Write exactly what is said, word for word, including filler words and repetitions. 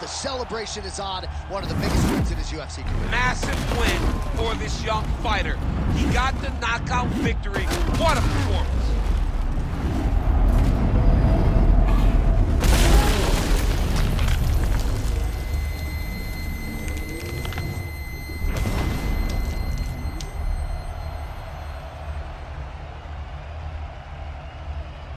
The celebration is on. One of the biggest wins in his U F C career. Massive win for this young fighter. He got the knockout victory. What a performance.